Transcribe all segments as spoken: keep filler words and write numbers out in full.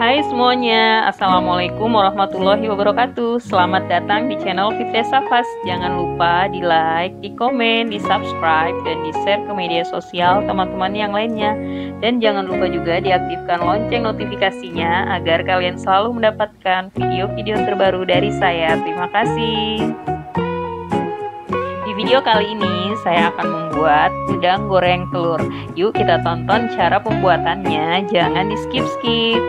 Hai semuanya, Assalamualaikum warahmatullahi wabarakatuh. Selamat datang di channel Fitesa Fast. Jangan lupa di like, di komen, di subscribe, dan di share ke media sosial teman-teman yang lainnya. Dan jangan lupa juga diaktifkan lonceng notifikasinya agar kalian selalu mendapatkan video-video terbaru dari saya. Terima kasih. Di video kali ini saya akan membuat udang goreng telur. Yuk kita tonton cara pembuatannya, jangan di skip-skip.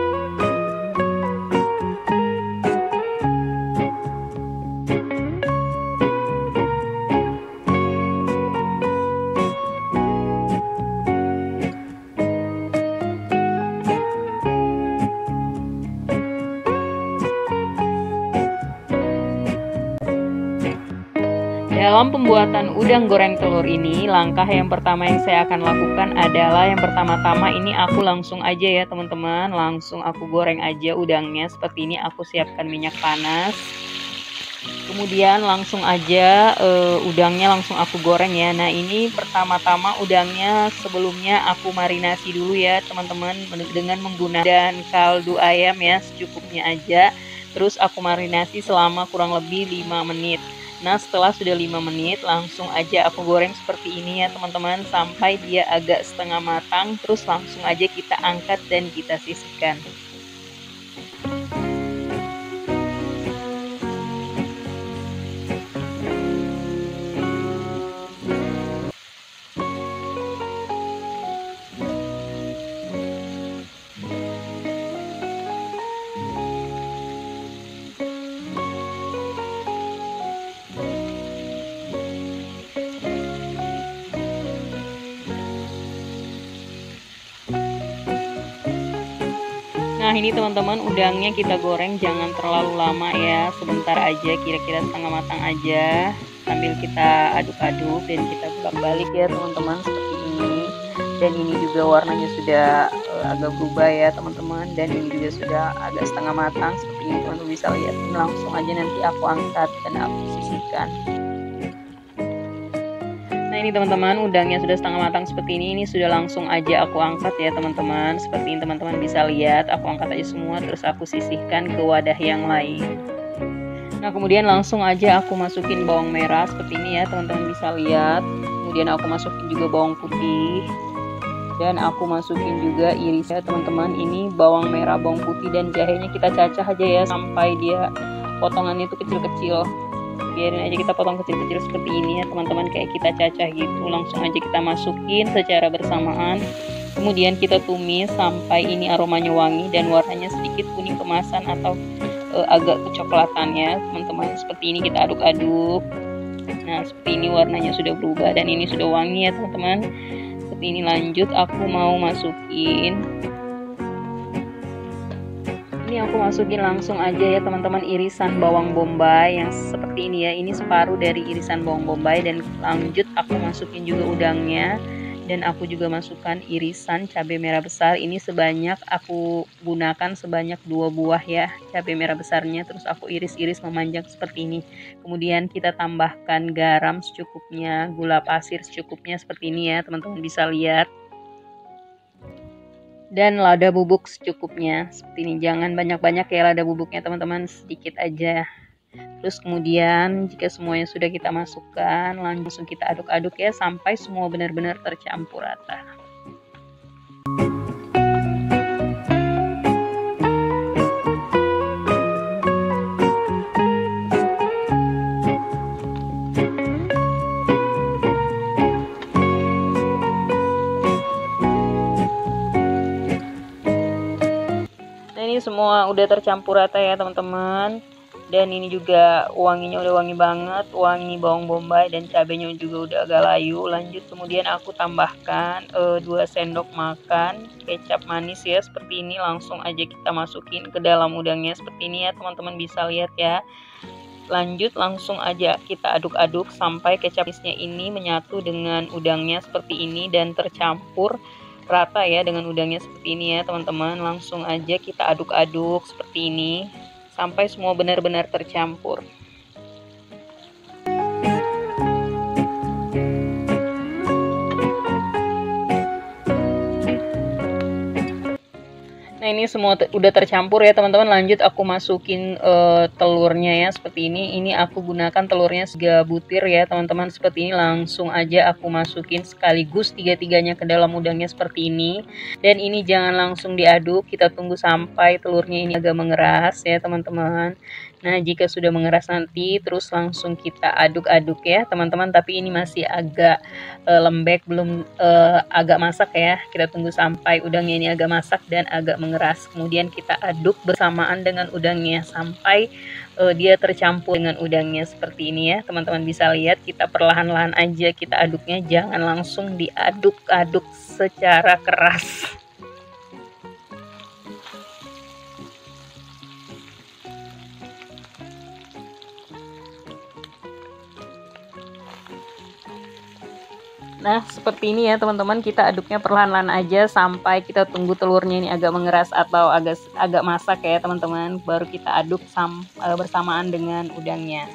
Dalam pembuatan udang goreng telur ini, langkah yang pertama yang saya akan lakukan adalah yang pertama-tama ini aku langsung aja ya teman-teman, langsung aku goreng aja udangnya. Seperti ini aku siapkan minyak panas. Kemudian langsung aja uh, udangnya langsung aku goreng ya. Nah ini pertama-tama udangnya sebelumnya aku marinasi dulu ya teman-teman dengan menggunakan kaldu ayam ya secukupnya aja. Terus aku marinasi selama kurang lebih lima menit. Nah setelah sudah lima menit langsung aja aku goreng seperti ini ya teman-teman sampai dia agak setengah matang, terus langsung aja kita angkat dan kita sisihkan. Nah ini teman-teman udangnya kita goreng jangan terlalu lama ya, sebentar aja, kira-kira setengah matang aja sambil kita aduk-aduk dan kita bolak-balik ya teman-teman seperti ini. Dan ini juga warnanya sudah uh, agak berubah ya teman-teman, dan ini juga sudah agak setengah matang seperti ini teman-teman bisa lihat. Ini langsung aja nanti aku angkat dan aku sisihkan. Nah ini teman-teman udangnya sudah setengah matang seperti ini, ini sudah langsung aja aku angkat ya teman-teman. Seperti ini teman-teman bisa lihat, aku angkat aja semua terus aku sisihkan ke wadah yang lain. Nah kemudian langsung aja aku masukin bawang merah seperti ini ya teman-teman bisa lihat. Kemudian aku masukin juga bawang putih. Dan aku masukin juga iris ya teman-teman. Ini bawang merah, bawang putih dan jahenya kita cacah aja ya sampai dia potongannya itu kecil-kecil. Biarin aja kita potong kecil-kecil seperti ini ya teman-teman, kayak kita cacah gitu. Langsung aja kita masukin secara bersamaan. Kemudian kita tumis sampai ini aromanya wangi dan warnanya sedikit kuning kemasan atau e, agak kecoklatan ya teman-teman. Seperti ini kita aduk-aduk. Nah seperti ini warnanya sudah berubah dan ini sudah wangi ya teman-teman. Seperti ini lanjut aku mau masukin ini aku masukin langsung aja ya teman-teman irisan bawang bombay yang seperti ini ya. Ini separuh dari irisan bawang bombay dan lanjut aku masukin juga udangnya dan aku juga masukkan irisan cabai merah besar. Ini sebanyak aku gunakan sebanyak dua buah ya cabai merah besarnya, terus aku iris-iris memanjang seperti ini. Kemudian kita tambahkan garam secukupnya, gula pasir secukupnya seperti ini ya teman-teman bisa lihat. Dan lada bubuk secukupnya seperti ini, jangan banyak-banyak ya lada bubuknya teman-teman, sedikit aja. Terus kemudian jika semuanya sudah kita masukkan langsung kita aduk-aduk ya sampai semua benar-benar tercampur rata. Ini semua udah tercampur rata ya teman-teman, dan ini juga wanginya udah wangi banget, wangi bawang bombay dan cabenya juga udah agak layu. Lanjut kemudian aku tambahkan uh, dua sendok makan kecap manis ya seperti ini, langsung aja kita masukin ke dalam udangnya seperti ini ya teman-teman bisa lihat ya. Lanjut langsung aja kita aduk-aduk sampai kecap manisnya ini menyatu dengan udangnya seperti ini dan tercampur rata ya dengan udangnya seperti ini ya teman-teman. Langsung aja kita aduk-aduk seperti ini sampai semua benar-benar tercampur. Nah ini semua te udah tercampur ya teman-teman. Lanjut aku masukin uh, telurnya ya seperti ini. Ini aku gunakan telurnya tiga butir ya teman-teman. Seperti ini langsung aja aku masukin sekaligus tiga-tiganya ke dalam udangnya seperti ini. Dan ini jangan langsung diaduk. Kita tunggu sampai telurnya ini agak mengeras ya teman-teman. Nah jika sudah mengeras nanti terus langsung kita aduk-aduk ya teman-teman. Tapi ini masih agak uh, lembek, belum uh, agak masak ya. Kita tunggu sampai udangnya ini agak masak dan agak mengeras. Kemudian kita aduk bersamaan dengan udangnya sampai uh, dia tercampur dengan udangnya seperti ini ya teman-teman. Bisa lihat kita perlahan-lahan aja kita aduknya, jangan langsung diaduk-aduk secara keras. Nah seperti ini ya teman-teman, kita aduknya perlahan-lahan aja sampai kita tunggu telurnya ini agak mengeras atau agak agak masak ya teman-teman, baru kita aduk sam, e, bersamaan dengan udangnya.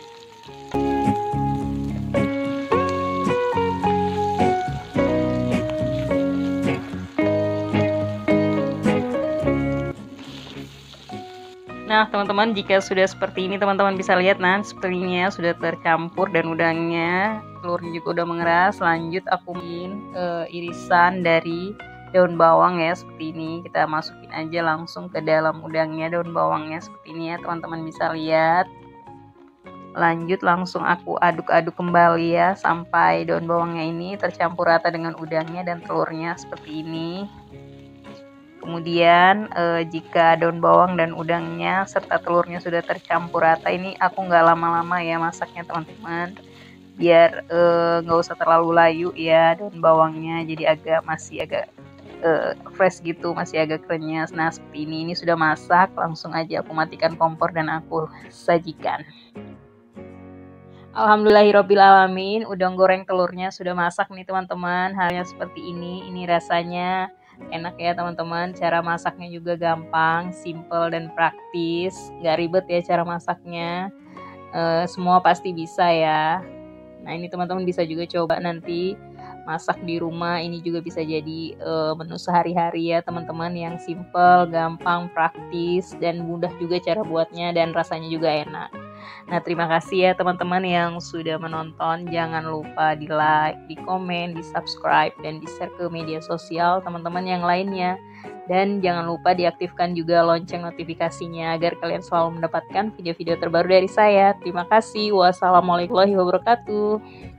Nah teman-teman, jika sudah seperti ini teman-teman bisa lihat, nah sepertinya sudah tercampur dan udangnya, telurnya juga udah mengeras. Lanjut aku masukin uh, irisan dari daun bawang ya seperti ini. Kita masukin aja langsung ke dalam udangnya daun bawangnya seperti ini ya teman-teman bisa lihat. Lanjut langsung aku aduk-aduk kembali ya sampai daun bawangnya ini tercampur rata dengan udangnya dan telurnya seperti ini. Kemudian eh, jika daun bawang dan udangnya serta telurnya sudah tercampur rata, ini aku nggak lama-lama ya masaknya teman-teman, biar nggak eh, usah terlalu layu ya daun bawangnya, jadi agak masih agak eh, fresh gitu, masih agak krenyes. Nah seperti ini, ini sudah masak, langsung aja aku matikan kompor dan aku sajikan. Alhamdulillahirobbilalamin, udang goreng telurnya sudah masak nih teman-teman. Halnya seperti ini, ini rasanya enak ya teman-teman. Cara masaknya juga gampang, simple dan praktis, nggak ribet ya cara masaknya. E, semua pasti bisa ya. Nah ini teman-teman bisa juga coba nanti masak di rumah. Ini juga bisa jadi e, menu sehari-hari ya teman-teman, yang simple, gampang, praktis, dan mudah juga cara buatnya, dan rasanya juga enak. Nah terima kasih ya teman-teman yang sudah menonton. Jangan lupa di like, di komen, di subscribe, dan di share ke media sosial teman-teman yang lainnya. Dan jangan lupa diaktifkan juga lonceng notifikasinya agar kalian selalu mendapatkan video-video terbaru dari saya. Terima kasih. Wassalamualaikum warahmatullahi wabarakatuh.